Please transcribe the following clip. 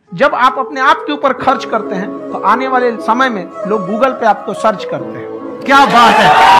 जब आप अपने आप के ऊपर खर्च करते हैं तो आने वाले समय में लोग गूगल पे आपको सर्च करते हैं। क्या बात है।